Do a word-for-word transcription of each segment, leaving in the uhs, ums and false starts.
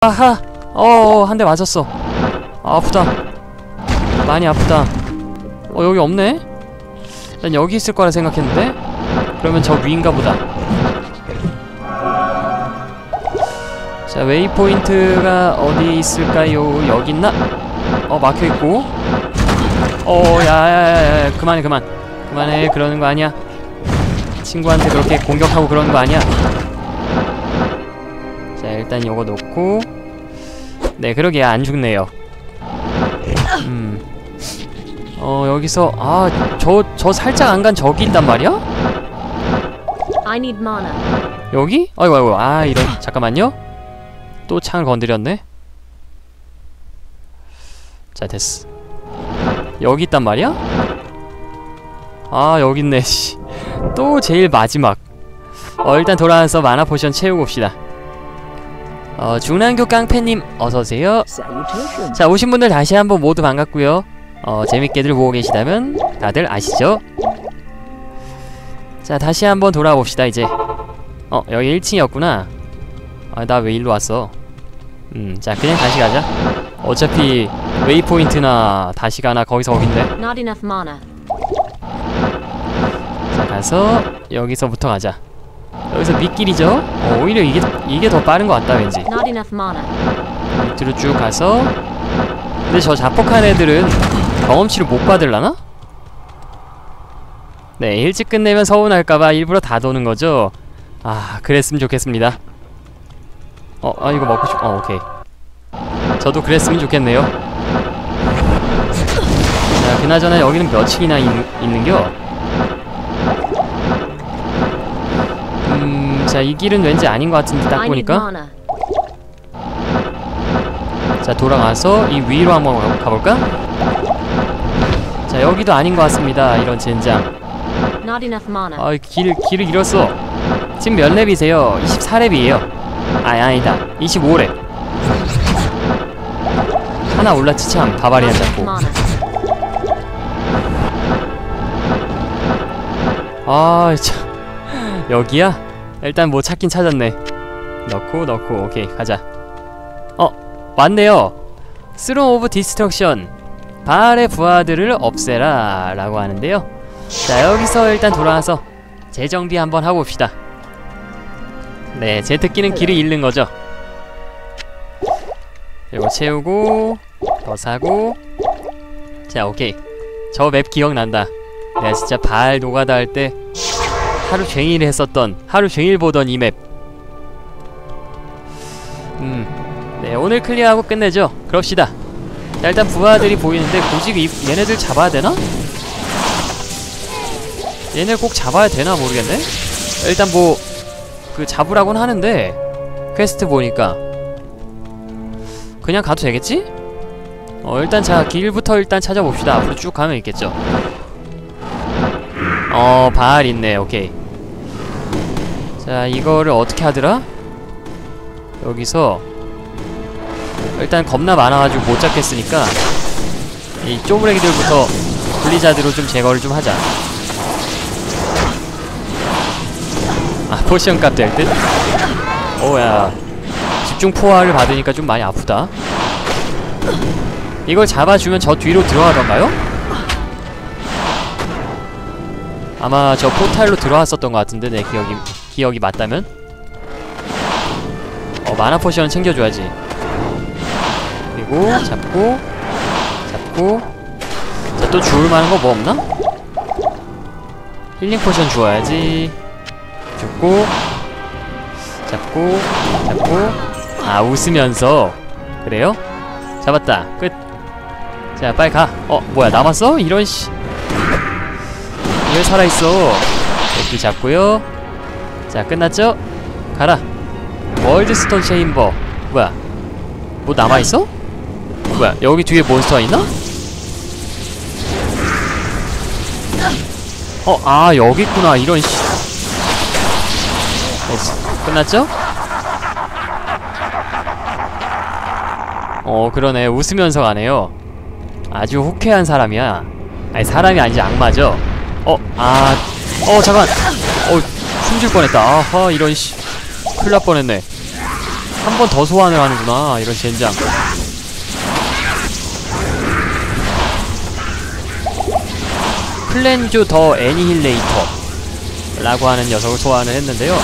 아하! 어어, 한 대 맞았어. 아, 아프다. 많이 아프다. 어, 여기 없네? 난 여기 있을 거라 생각했는데? 그러면 저 위인가 보다. 자, 웨이포인트가 어디 있을까요? 여기 있나? 어, 막혀있고. 어, 야야야야, 그만해, 그만. 그만해, 그러는 거 아니야. 친구한테 그렇게 공격하고 그러는 거 아니야. 자, 일단 요거 놓고. 네, 그러게 안 죽네요. 음. 어, 여기서 아, 저 저 살짝 안 간 저기 있단 말이야? I need mana. 여기? 아이고 아이고. 아, 이런. 잠깐만요. 또 창을 건드렸네. 자, 됐어. 여기 있단 말이야? 아, 여기 있네. 씨. 또 제일 마지막. 어, 일단 돌아와서 마나 포션 채우고 옵시다. 어, 중랑교 깡패님 어서오세요. 자, 오신 분들 다시 한번 모두 반갑고요. 어, 재밌게들 보고 계시다면 다들 아시죠? 자, 다시 한번 돌아봅시다 이제. 어, 여기 일 층이었구나. 아, 나 왜 일로 왔어? 음, 자, 그냥 다시 가자. 어차피 웨이포인트나 다시 가나 거기서 거긴데. Not enough mana. 자, 가서 여기서부터 가자. 여기서 밑길이죠? 어, 오히려 이게 이게 더 빠른 것 같다 왠지. Not enough mana. 밑으로 쭉 가서. 근데 저 자폭한 애들은 경험치를 못 받을라나? 네, 일찍 끝내면 서운할까봐 일부러 다 도는 거죠. 아, 그랬으면 좋겠습니다. 어, 아, 이거 먹고 싶... 어, 오케이. 저도 그랬으면 좋겠네요. 자, 그나저나 여기는 몇 층이나 있, 있는겨? 음... 자, 이 길은 왠지 아닌 것 같은데 딱 보니까. 자, 돌아가서 이 위로 한번 가볼까? 자, 여기도 아닌 것 같습니다. 이런 젠장. 아, 길, 길을 잃었어. 지금 몇 렙이세요? 이십사 렙이에요. 아, 아니다. 이십오 렙. 하나 올랐지 참. 바바리안 잡고. 아, 참. 여기야? 일단 뭐 찾긴 찾았네. 넣고 넣고 오케이 가자. 어, 맞네요. 스론 오브 디스트럭션. 바알의 부하들을 없애라 라고 하는데요. 자, 여기서 일단 돌아와서 재정비 한번 하고 봅시다. 네, 제 특기는 길을 잃는 거죠. 이거 채우고 더 사고. 자, 오케이. 저 맵 기억난다. 내가 진짜 바알 노가다 할 때 하루 종일 했었던, 하루 종일 보던 이 맵. 음, 네, 오늘 클리어하고 끝내죠. 그럽시다. 자, 일단 부하들이 보이는데 굳이 이, 얘네들 잡아야 되나? 얘네 꼭 잡아야 되나 모르겠네? 일단 뭐 그 잡으라고는 하는데 퀘스트 보니까 그냥 가도 되겠지? 어, 일단 자, 길부터 일단 찾아봅시다. 앞으로 쭉 가면 있겠죠. 어, 바알 있네. 오케이. 자, 이거를 어떻게 하더라? 여기서 일단 겁나 많아가지고 못 잡겠으니까 이 쪼무레기들부터 블리자드로 좀 제거를 좀 하자. 아, 포션 값 될 듯? 오야, 집중 포화를 받으니까 좀 많이 아프다. 이걸 잡아주면 저 뒤로 들어가던가요? 아마 저 포탈로 들어왔었던 것 같은데, 내 기억이 기억이 맞다면? 어, 마나 포션은 챙겨줘야지. 그리고 잡고 잡고. 자, 또 주울 만한 거 뭐 없나? 힐링 포션 주워야지. 잡고 잡고 잡고. 아, 웃으면서. 그래요? 잡았다. 끝. 자, 빨리 가. 어, 뭐야, 남았어? 이런 씨. 왜 살아있어? 여기 잡고요. 자, 끝났죠? 가라. 월드스톤 체인버. 뭐야, 뭐 남아있어? 뭐야, 여기 뒤에 몬스터가 있나? 어, 아, 여기 있구나. 이런 씨. 됐어. 끝났죠? 어, 그러네. 웃으면서 가네요. 아주 호쾌한 사람이야. 아니, 사람이 아니지 악마죠. 어, 아, 어, 잠깐. 어, 숨질 뻔했다. 아하, 이런 씨. 큰일 날 뻔했네. 한 번 더 소환을 하는구나. 이런 젠장. 클렌저 더 애니힐레이터 라고 하는 녀석을 소환을 했는데요.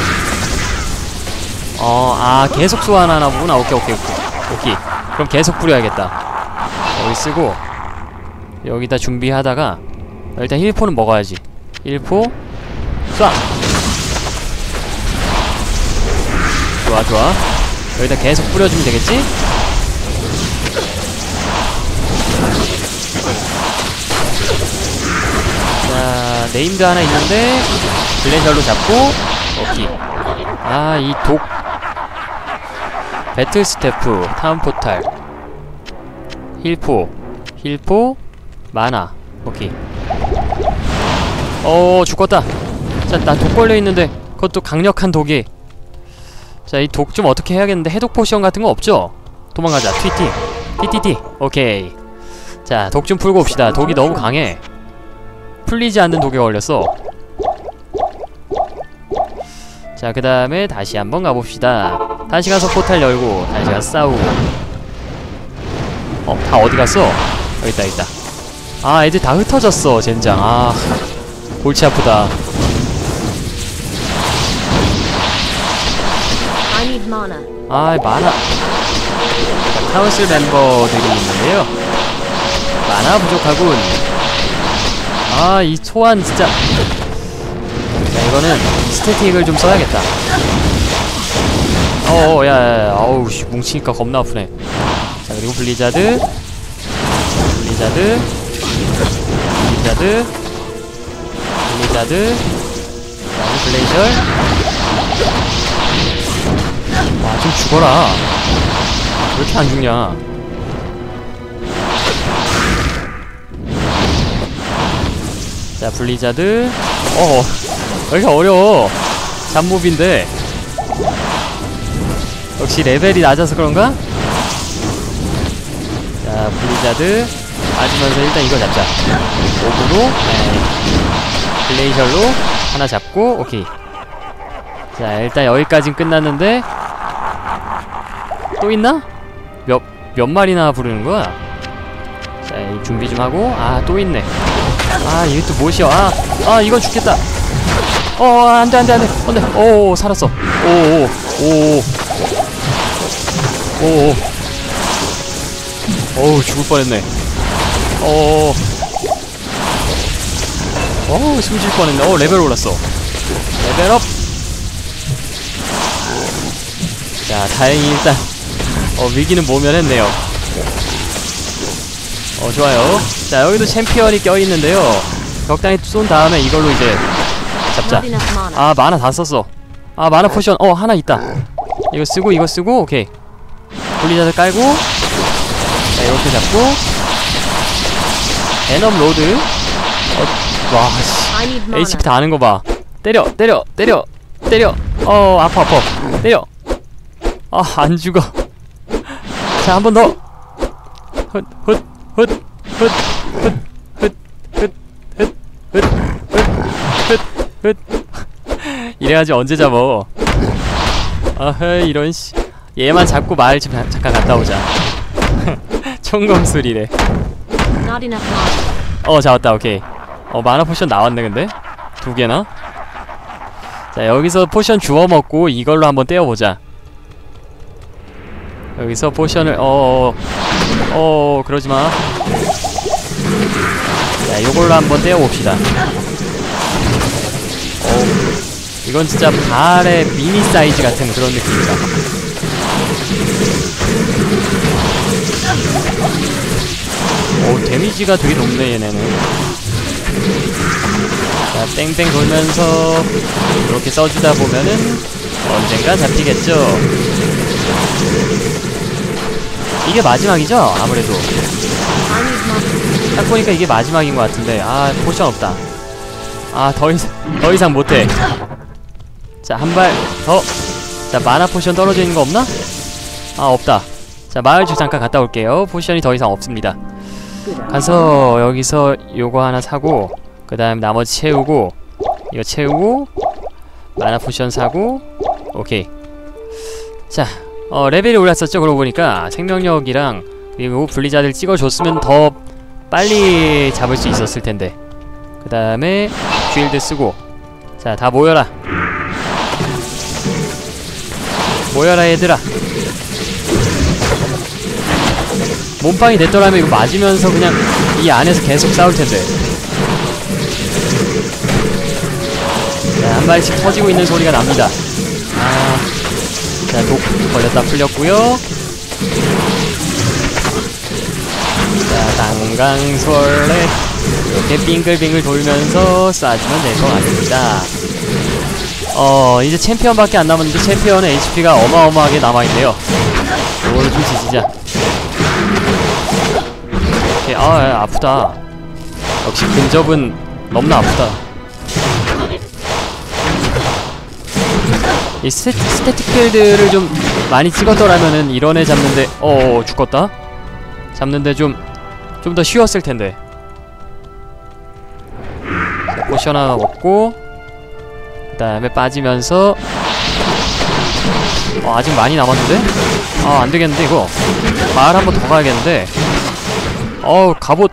어, 아, 계속 소환하나 보구나. 오케이, 오케이, 오케이. 오케이. 그럼 계속 뿌려야겠다. 여기 쓰고, 여기다 준비하다가, 일단 힐포는 먹어야지. 힐포, 쏴! 좋아, 좋아. 여기다 계속 뿌려주면 되겠지? 자, 네임드 하나 있는데, 블레저로 잡고, 오케이. 아, 이 독. 배틀 스태프, 타운 포탈, 힐포, 힐포, 마나. 오케이. 어, 죽었다. 자, 나 독 걸려있는데, 그것도 강력한 독이. 자, 이 독 좀 어떻게 해야겠는데, 해독 포션 같은 거 없죠? 도망가자. 티티. 티티티. 오케이. 자, 독 좀 풀고 옵시다. 독이 너무 강해. 풀리지 않는 독에 걸렸어. 자, 그 다음에 다시 한번 가봅시다. 다시 가서 포탈 열고 다시 가서 싸우고. 어, 다 어디 갔어? 여기 있다, 여기 있다. 아, 애들 다 흩어졌어, 젠장. 아, 골치 아프다. I need mana. 아, 마나. 카운슬 멤버들이 있는데요. 마나 부족하군. 아, 이 소환 진짜. 자, 이거는 스태틱을 좀 써야겠다. 어어, 야야야. 어우, 씨, 뭉치니까 겁나 아프네. 자, 그리고 블리자드. 블리자드. 블리자드. 블리자드. 그 다음에 블레이저. 와, 좀 죽어라. 왜 이렇게 안 죽냐. 자, 블리자드. 어어, 여기가 어려워. 잡몹인데. 역시 레벨이 낮아서 그런가? 자, 블리자드 맞으면서 일단 이거 잡자. 오브로, 네. 블레이저로 하나 잡고, 오케이. 자, 일단 여기까진 끝났는데 또 있나? 몇, 몇 마리나 부르는 거야? 자, 이 준비 좀 하고. 아, 또 있네. 아, 이게 또 뭐시여. 아, 아, 이건 죽겠다. 어, 안돼, 안돼, 안돼, 안돼. 오, 살았어. 오, 오, 오, 오, 어우, 죽을 뻔했네. 어, 어우, 숨질 뻔했네. 어, 레벨 올랐어. 레벨업. 자, 다행히 일단 어, 위기는 모면했네요. 어, 좋아요. 자, 여기도 챔피언이 껴있는데요. 적당히 쏜 다음에 이걸로 이제 잡자. Not enough mana. 아, 마나 다 썼어. 아, 마나 포션 어, 하나 있다. 이거 쓰고 이거 쓰고. 오케이. 블리자드 깔고. 자, 이렇게 잡고. 에넘 로드. 어, 와, 씨. I need mana. 에이치피 다 아는 거 봐. 때려, 때려, 때려, 때려. 어, 아파, 아파. 때려. 아, 안 죽어. 자, 한 번 더. 훗, 훗, 훗, 훗, 훗, 훗, 훗, 훗, 훗, 훗, 훗, 훗. 이래가지고 언제 잡어. 아헤, 이런 씨. 얘만 잡고 마을 집 잠깐 갔다 오자. 총검술이래. Not enough mana. 어, 잡았다. 오케이. 어, 마나 포션 나왔네. 근데 두 개나. 자, 여기서 포션 주워 먹고 이걸로 한번 떼어보자. 여기서 포션을 어어 어, 그러지마. 자, 요걸로 한번 떼어봅시다. 어, 이건 진짜 발의 미니 사이즈 같은 그런 느낌이다. 오, 데미지가 되게 높네 얘네는. 자, 땡땡 돌면서 이렇게 써주다 보면은 언젠가 잡히겠죠. 이게 마지막이죠? 아무래도 I need mana. 딱 보니까 이게 마지막인 것 같은데. 아, 포션 없다. 아, 더 이상 더 이상 못해. 자, 한 발 더. 자, 마나 포션 떨어져 있는 거 없나? 아, 없다. 자, 마을쪽 잠깐 갔다 올게요. 포션이 더 이상 없습니다. 가서 여기서 요거 하나 사고, 그 다음 나머지 채우고, 이거 채우고, 마나 포션 사고. 오케이. 자, 어 레벨이 올랐었죠. 그러고 보니까 생명력이랑 그리고 분리자들 찍어줬으면 더 빨리 잡을 수 있었을 텐데. 그 다음에 쉴드 쓰고. 자, 다 모여라. 모여라 얘들아. 몸빵이 됐더라면 이거 맞으면서 그냥 이 안에서 계속 싸울 텐데. 자, 한 발씩 터지고 있는 소리가 납니다. 아, 자, 독 걸렸다 풀렸고요. 자, 당강설레 이렇게 빙글빙글 돌면서 쏴주면 될 것 같습니다. 어, 이제 챔피언밖에 안 남았는데 챔피언의 에이치피가 어마어마하게 남아있네요. 이걸 좀 지지자. 오케이, 아, 야, 아프다. 역시 근접은 너무나 아프다. 이 스태, 스태틱 필드를 좀 많이 찍었더라면은 이런 애 잡는데 어 죽었다? 잡는데 좀 좀 더 쉬웠을 텐데. 자, 포션 하나 먹고 그 다음에 빠지면서 어, 아직 많이 남았는데? 아 안되겠는데 이거 마을 한번 더 가야겠는데. 어우 갑옷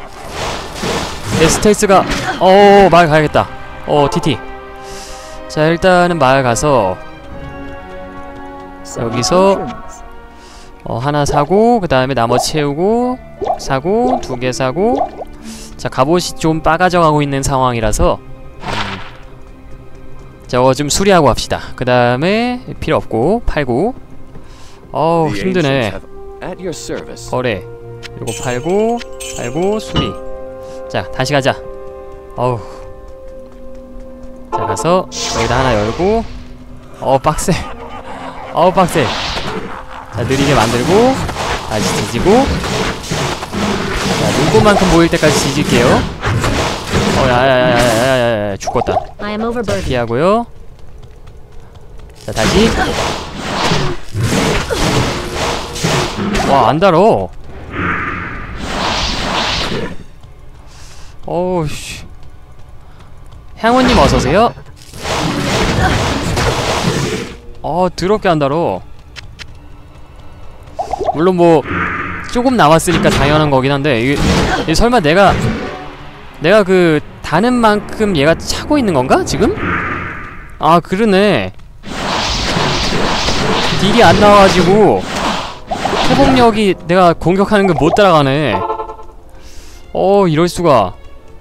내 스텔스가 어우 마을 가야겠다. 어 티티. 자 일단은 마을 가서 여기서 어 하나 사고 그 다음에 나머지 채우고 사고 두 개 사고. 자 갑옷이 좀 빠가져 가고 있는 상황이라서 음, 저거 좀 수리하고 합시다. 그 다음에 필요 없고 팔고. 어우 힘드네. 거래 요거 팔고 팔고 수리. 자 다시 가자. 어우 자 가서 여기다 하나 열고. 어 빡세. 어우 빡세. 자 느리게 만들고 다시 뒤지고. 자 눈꽃만큼 보일 때까지 뒤질게요. 어 야야야야야야야 죽었다. 자 피하고요. 자 다시. 와 안달어. 어우 씨. 향우님 어서오세요. 어 더럽게 안달어. 물론 뭐 조금 남았으니까 당연한 거긴 한데 이게, 이게 설마 내가 내가 그 다는 만큼 얘가 차고 있는 건가 지금? 아 그러네. 딜이 안 나와가지고 회복력이 내가 공격하는 걸 못 따라가네. 어 이럴수가.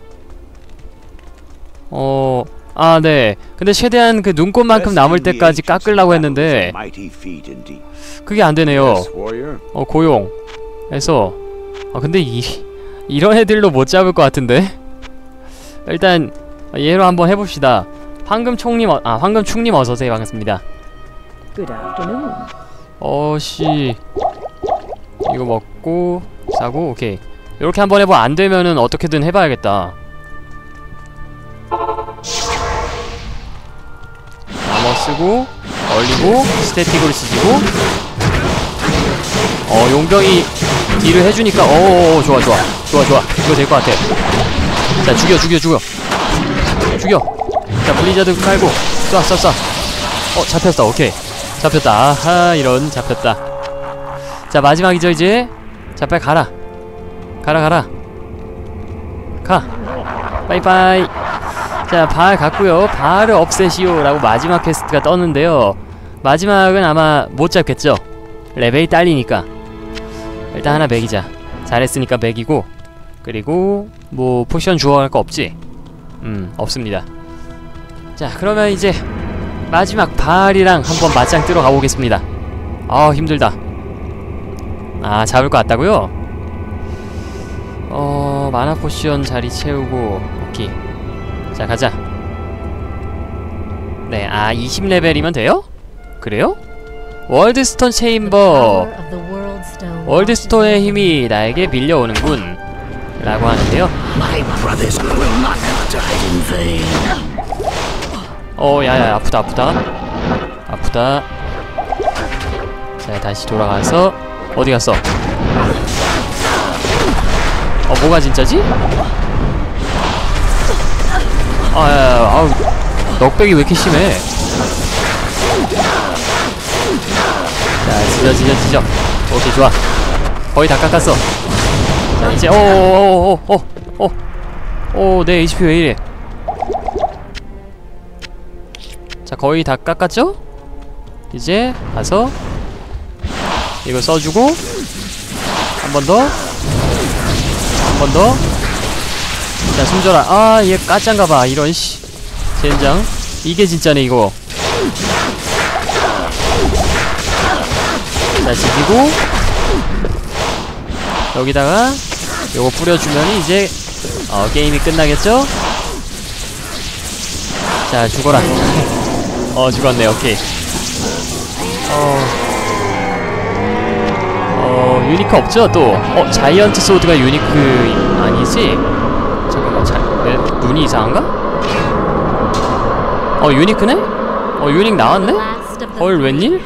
어... 아 네 근데 최대한 그 눈꽃만큼 남을 때까지 깎으려고 했는데 그게 안되네요. 어 고용 해서. 아 근데 이 이런 애들로 못 잡을 것 같은데. 일단 얘로 한번 해봅시다. 황금총님 어, 아 황금충님 어서오세요. 반갑습니다. 어씨 이거 먹고 사고. 오케이 이렇게 한번 해봐. 안되면은 어떻게든 해봐야겠다. 나머 쓰고 얼리고 스태틱으로 지지고. 어 용병이 딜을 해주니까 어어어 좋아 좋아 좋아 좋아 이거 될 것 같아. 자 죽여 죽여 죽여 죽여. 자 블리자드 깔고 쏴 쏴 쏴. 어 잡혔다. 오케이 잡혔다. 아하 이런 잡혔다. 자 마지막이죠 이제. 자 빨리 가라 가라 가라 가 빠이빠이. 자 바알 갔고요. 바알을 없애시오 라고 마지막 퀘스트가 떴는데요. 마지막은 아마 못 잡겠죠. 레벨이 딸리니까. 일단 하나 먹이자. 잘했으니까 먹이고. 그리고 뭐 포션 주워갈 거 없지? 음 없습니다. 자 그러면 이제 마지막 바알이랑 한번 맞짱 뜨러 가보겠습니다. 아 힘들다. 아 잡을 것 같다고요? 어 마나 포션 자리 채우고. 오케이 자 가자. 네 아 이십 레벨이면 돼요? 그래요? 월드스톤 체인버. 월드스톤의 힘이 나에게 밀려오는군 라고 하는데요. 어 야야 아프다 아프다 아프다. 자 다시 돌아가서 어디 갔어? 어 뭐가 진짜지? 아야야 아우 넉백이 왜 이렇게 심해. 자 자, 지져 지져 지져. 오케이, 좋아. 거의 다 깎았어. 자, 이제 오오오오오오 내 에이치피 왜 이래? 자, 거의 다 깎았죠? 이제 가서 이거 써주고 한 번 더, 한 번 더. 자, 숨져라. 아, 얘 까짠가봐. 이런 씨. 젠장. 이게 진짜네 이거. 자, 지지고 여기다가 요거 뿌려주면 이제 어, 게임이 끝나겠죠? 자, 죽어라. 어, 죽었네. 오케이. 어, 어, 유니크 없죠? 또. 어, 자이언트 소드가 유니크 아니지? 잠깐만, 자, 왜 눈이 이상한가? 어, 유니크네? 어, 유닉 나왔네? 헐, 웬일?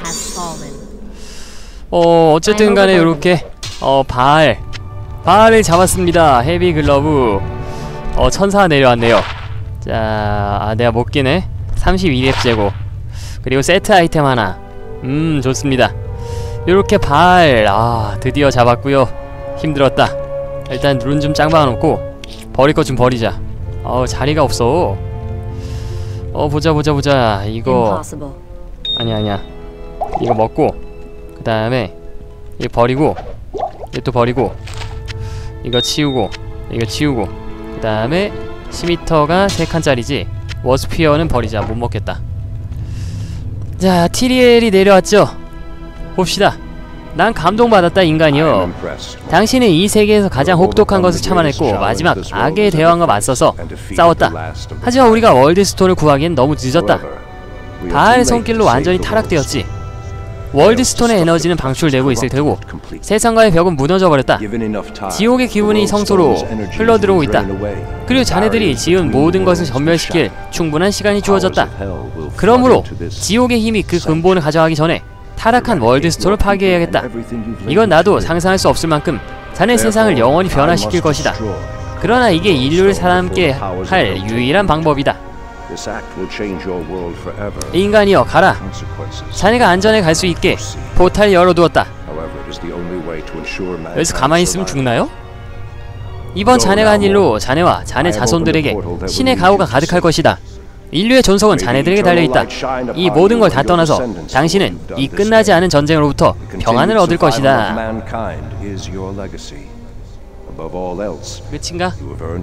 어, 어쨌든 간에 요렇게 어, 발 발을 잡았습니다. 헤비 글러브. 어, 천사가 내려왔네요. 자, 아, 내가 못 끼네. 삼십이 렙 제고. 그리고 세트 아이템 하나. 음, 좋습니다. 요렇게 발, 아, 드디어 잡았고요. 힘들었다. 일단 룬 좀 짱박아 놓고 버릴 것 좀 버리자. 어, 자리가 없어. 어, 보자 보자 보자. 이거 아니야 아니야. 이거 먹고 그 다음에 이거 버리고 이거 또 버리고 이거 치우고 이거 치우고 그 다음에 시미터가 세 칸짜리지. 워스피어는 버리자. 못 먹겠다. 자, 티리엘이 내려왔죠. 봅시다. 난 감동받았다, 인간이여. 당신은 이 세계에서 가장 혹독한 것을 참아냈고 마지막 악의 대왕과 맞서서 싸웠다. 하지만 우리가 월드스톤을 구하기엔 너무 늦었다. 바알의 손길로 완전히 타락되었지. 월드스톤의 에너지는 방출되고 있을 테고 세상과의 벽은 무너져버렸다. 지옥의 기운이 성소로 흘러들어오고 있다. 그리고 자네들이 지은 모든 것을 전멸시킬 충분한 시간이 주어졌다. 그러므로 지옥의 힘이 그 근본을 가져가기 전에 타락한 월드스톤을 파괴해야겠다. 이건 나도 상상할 수 없을 만큼 자네 세상을 영원히 변화시킬 것이다. 그러나 이게 인류를 살아남게 할 유일한 방법이다. 인간이여, 가라. 자네가 안전에 갈 수 있게 포탈 열어두었다. 여기서 가만히 있으면 죽나요? 이번 자네가 한 일로 자네와 자네 자손들에게 신의 가호가 가득할 것이다. 인류의 존속은 자네들에게 달려있다. 이 모든 걸 다 떠나서 당신은 이 끝나지 않은 전쟁으로부터 평안을 얻을 것이다. 끝인가?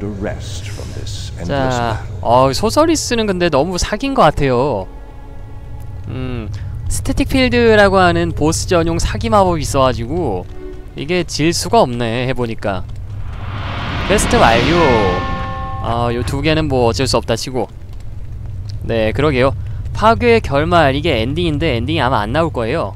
자, 어, 소서리스는 근데 너무 사기인 것 같아요. 음, 스태틱 필드라고 하는 보스 전용 사기 마법이 있어가지고 이게 질 수가 없네, 해보니까. 퀘스트 완료. 아, 요 두 개는 뭐 어쩔 수 없다 치고. 네, 그러게요. 파괴의 결말, 이게 엔딩인데 엔딩이 아마 안 나올 거예요.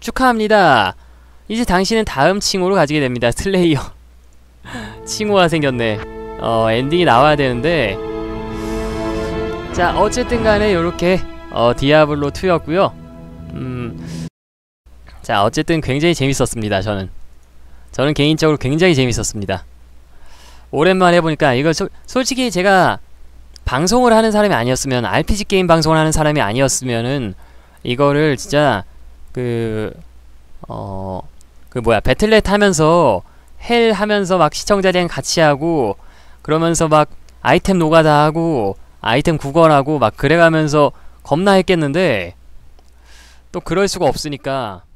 축하합니다. 이제 당신은 다음 칭호로 가지게 됩니다. 슬레이어. 칭호가 생겼네. 어 엔딩이 나와야 되는데, 자 어쨌든 간에 요렇게 어 디아블로 투였고요. 음, 자 어쨌든 굉장히 재밌었습니다. 저는 저는 개인적으로 굉장히 재밌었습니다. 오랜만에 해보니까 이거 소, 솔직히 제가 방송을 하는 사람이 아니었으면, 알피지 게임 방송을 하는 사람이 아니었으면은 이거를 진짜 그 어 그 뭐야 배틀넷 하면서 헬 하면서 막 시청자들이랑 같이 하고, 그러면서 막 아이템 노가다 하고 아이템 구걸하고 막 그래가면서 겁나 했겠는데, 또 그럴 수가 없으니까